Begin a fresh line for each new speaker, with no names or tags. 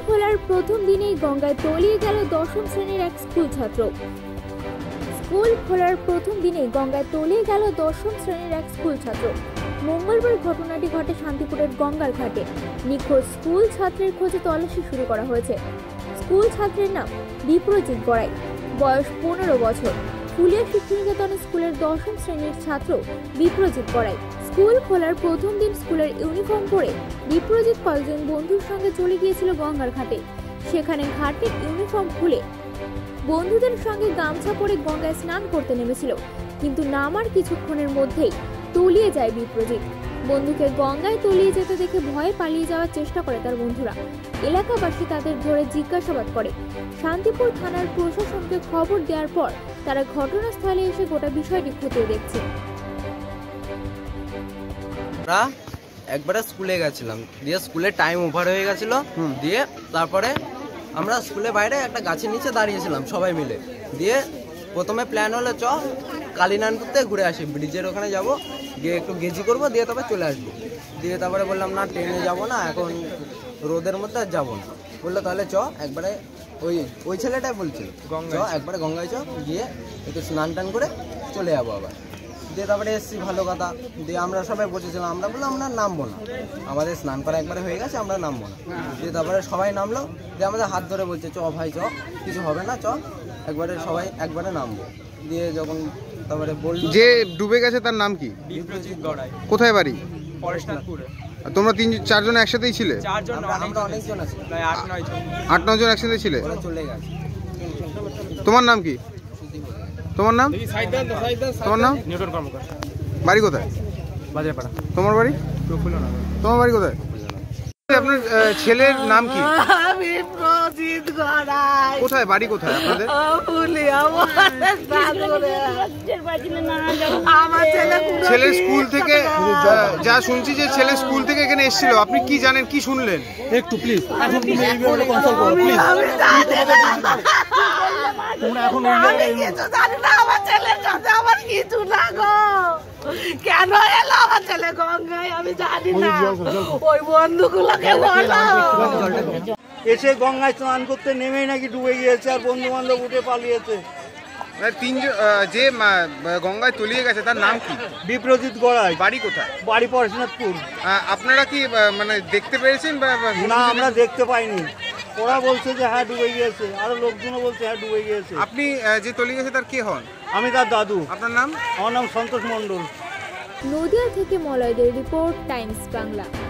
খোলার প্রথম দিনেই গঙ্গায় তলিয়ে গেল দশম শ্রেণীর এক স্কুল ছাত্র। স্কুল খোলার প্রথম দিনেই গঙ্গায় তলিয়ে গেল দশম শ্রেণীর এক স্কুল ছাত্র। মঙ্গলবার ঘটনাটি ঘটে শান্তিপুরের গঙ্গার ঘাটে। নিখোঁজ স্কুল ছাত্রের খোঁজে তল্লাশি শুরু করা হয়েছে। স্কুল ছাত্রের নাম বিপ্রজিৎ গড়াই, বয়স 15 বছর। ফুলিয়া শিক্ষানিকেতন স্কুলের দশম শ্রেণীর ছাত্র বিপ্রজিৎ গড়াই। স্কুল খোলার প্রথম দিন স্কুলের ইউনিফর্ম পরে বিপ্রজিৎ কয়েকজন বন্ধুর সঙ্গে চলে গিয়েছিল গঙ্গার ঘাটে। সেখানে ঘাটের ইউনিফর্ম খুলে বন্ধুদের সঙ্গে গামছা পরে গঙ্গায় স্নান করতে নেমেছিল, কিন্তু নামার কিছুক্ষণের মধ্যেই তলিয়ে যায় বিপ্রজিৎ। বন্ধুকে গঙ্গায় তলিয়ে যেতে দেখে ভয়ে পালিয়ে যাওয়ার চেষ্টা করে তার বন্ধুরা। এলাকাবাসী তাদের ধরে জিজ্ঞাসাবাদ করে। শান্তিপুর থানার প্রশাসনকে খবর দেওয়ার পর তারা ঘটনাস্থলে এসে গোটা বিষয়টি খতিয়ে দেখছে।
আমরা একবারে স্কুলে গেছিলাম, দিয়ে স্কুলের টাইম ওভার হয়ে গেছিল, দিয়ে তারপরে আমরা স্কুলের বাইরে একটা গাছের নিচে দাঁড়িয়েছিলাম সবাই মিলে। দিয়ে প্রথমে প্ল্যান হলো কালীনারায়ণপুর থেকে ঘুরে আসি, ব্রিজের ওখানে যাব, গিয়ে একটু গেজি করবো, দিয়ে তবে চলে আসবো। দিয়ে তারপরে বললাম না ট্রেনে যাব না, এখন রোদের মধ্যে আর যাবো না। বললো তাহলে একবারে ওই ছেলেটাই বলছিল একবারে গঙ্গায় গিয়ে একটু স্নান টান করে চলে যাবো আবার। দিয়ে তারপরে এসছি, ভালো কথা। দিয়ে আমরা সবাই বসেছিলাম, আমরা বললাম আমরা নামবো না, আমাদের স্নান করা একবারে হয়ে গেছে, আমরা নামবো না। দিয়ে তারপরে সবাই নামলো, দিয়ে আমাদের হাত ধরে বলছে ভাই কিছু হবে না, একবারে সবাই একবারে নামবো। দিয়ে যখন তারপরে বলল
যে ডুবে গেছে তার নাম কি?
বিপ্রজিৎ গড়াই।
কোথায় বাড়ি?
পরেশনাথপুরে।
তোমরা 3-4 জন একসাথেই ছিলে?
আমরা অনেকজন আছি, প্রায়
8-9 জন একসাথে ছিলে।
চলে গেছে।
তোমার নাম কি? তোমার নাম? তোমার নাম?
নিউটন কর্মকার।
বাড়ি কোথায়?
বাজারপাড়া।
তোমার বাড়ি?
প্রফুল্লনগর।
তোমার বাড়ি কোথায়? আপনার ছেলের নাম কি?
বিপ্রজিৎ গড়াই।
কোথায় বাড়ি, কোথায় আপনাদের? ছেলে স্কুল থেকে যা শুনছি যে ছেলে স্কুল থেকে এখানে এসেছিল, আপনি কি জানেন, কি শুনলেন?
একটু প্লিজ এখন তুমি এই ব্যাপারে কনসাল্ট করো প্লিজ। তোমরা এখন ওই জায়গায়
কিছু জানি না, আমার ছেলের সাথে আমার কিছু না গো। কেন এলো আমার ছেলে গঙ্গায় আমি জানি না, ওই বন্ধুগুলোকে বলো।
এসে গঙ্গায় স্নান করতে নেমেই নাকি ডুবে গিয়েছে, আর বন্ধু বান্ধব উঠে পালিয়েছে।
যে গঙ্গায় তলিয়ে গেছে তার নাম কি?
বিপ্রজিৎ গড়াই।
বাড়ি কোথায়?
বাড়ি পরেশনাথপুর।
আপনারা কি মানে দেখতে পেরেছেন?
না, আমরা দেখতে পাইনি। ওরা বলছে যে হ্যাঁ ডুবে গিয়েছে, আরো লোকজনও বলছে হ্যাঁ ডুবে গিয়েছে।
আপনি যে তলিয়ে গেছে তার কে হন?
আমি তার দাদু।
আপনার নাম?
আমার নাম সন্তোষ মণ্ডল।
নদিয়া থেকে মলয়দের রিপোর্ট, টাইমস বাংলা।